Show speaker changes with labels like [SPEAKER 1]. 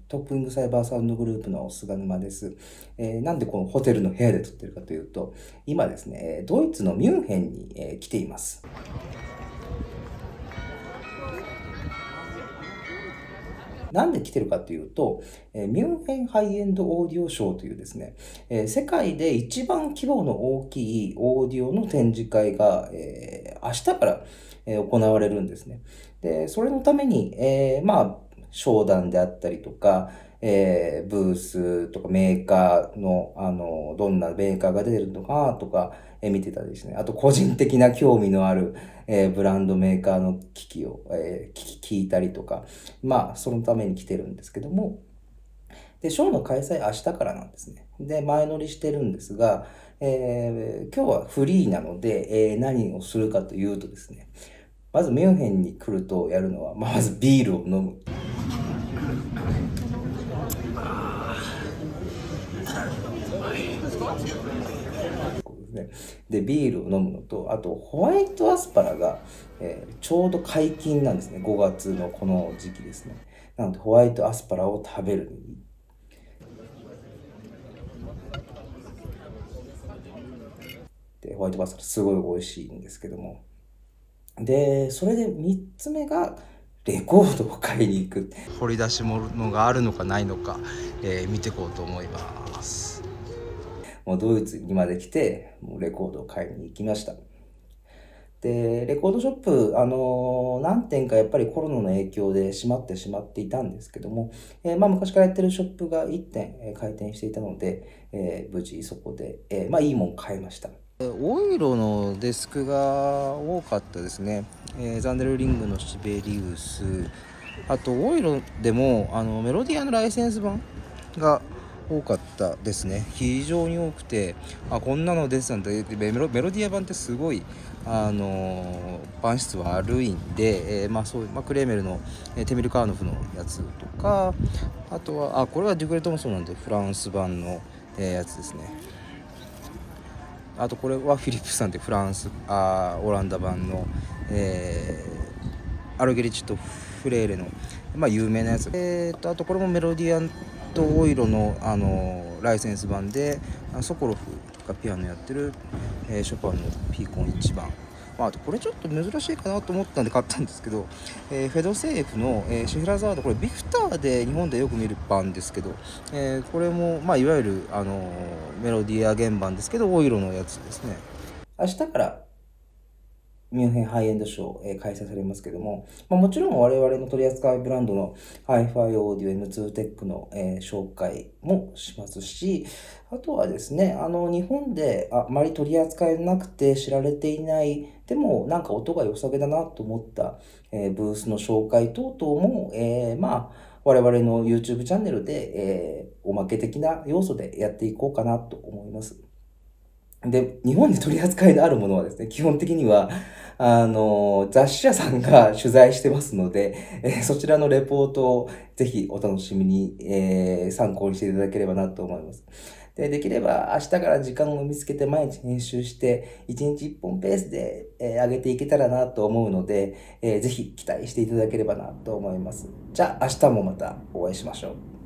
[SPEAKER 1] トップウィングサイバーサウンドグループの菅沼です。なんでこのホテルの部屋で撮ってるかというと、今ですね、ドイツのミュンヘンに来ています。なんで来てるかというと、ミュンヘンハイエンドオーディオショーというですね、世界で一番規模の大きいオーディオの展示会が、明日から、行われるんですね。で、それのために、商談であったりとか、ブースとかメーカーの、どんなメーカーが出てるのかとか、見てたりですね。あと、個人的な興味のある、ブランドメーカーの機器を、聞いたりとか、そのために来てるんですけども、で、ショーの開催明日からなんですね。で、前乗りしてるんですが、今日はフリーなので、何をするかというとですね、まずミュンヘンに来るとやるのは、まずビールを飲む。で、ビールを飲むのと、あとホワイトアスパラが、ちょうど解禁なんですね。5月のこの時期ですね。なのでホワイトアスパラを食べる。で、ホワイトアスパラすごい美味しいんですけども。で、それで3つ目がレコードを買いに行く。掘り出し物があるのかないのか、見ていこうと思います。もうドイツにまで来て、もうレコードを買いに行きました。で、レコードショップ、何店かやっぱりコロナの影響で閉まってしまっていたんですけども、昔からやってるショップが1店、開店していたので、無事そこで、いいもん買いました。オイロのデスクが多かったですね。ザンデルリングのシベリウス、あとオイロでもメロディアのライセンス版が多かったですね。非常に多くて、こんなの出てたんだ。メロディア版ってすごい版質悪いんで、そういう、クレーメルの、テミルカーノフのやつとか、あとはこれはデュクレトムソンなんでフランス版の、やつですね。あとこれはフィリップスさんでフランスオランダ版の、アルゲリッチとフレーレの、有名なやつ。あとこれもメロディアンとオイロの、ライセンス版でソコロフがピアノやってる、ショパンのピーコン1番。あとこれちょっと珍しいかなと思ったんで買ったんですけど、フェドセーフの、シュヘラザード、これビクターで日本でよく見る版ですけど、これも、いわゆる、メロディア原版ですけどオイロのやつですね。明日からミュンヘンハイエンドショー、開催されますけども、もちろん我々の取り扱いブランドのハイファイオーディオ M2 テックの、紹介もしますし、あとはですね、日本であまり取り扱いなくて知られていない、でもなんか音が良さげだなと思った、ブースの紹介等々も、我々の YouTube チャンネルで、おまけ的な要素でやっていこうかなと思います。で、日本で取り扱いのあるものはですね、基本的には、雑誌社さんが取材してますので、そちらのレポートをぜひお楽しみに、参考にしていただければなと思います。で、できれば明日から時間を見つけて毎日編集して、1日1本ペースで、上げていけたらなと思うので、ぜひ期待していただければなと思います。じゃあ明日もまたお会いしましょう。